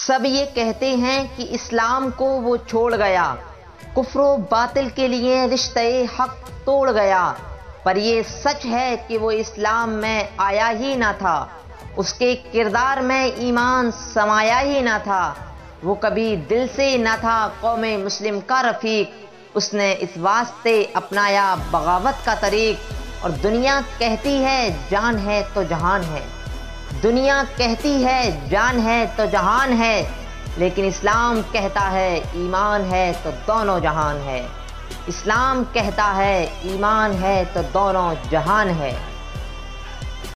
सब ये कहते हैं कि इस्लाम को वो छोड़ गया, कुफ्र बातिल के लिए रिश्ते हक तोड़ गया। पर ये सच है कि वो इस्लाम में आया ही ना था, उसके किरदार में ईमान समाया ही ना था। वो कभी दिल से ना था कौमे मुस्लिम का रफ़ीक, उसने इस वास्ते अपनाया बगावत का तरीक। और दुनिया कहती है जान है तो जहान है, दुनिया कहती है जान है तो जहान है, लेकिन इस्लाम कहता है ईमान है तो दोनों जहान है। इस्लाम कहता है ईमान है तो दोनों जहान है।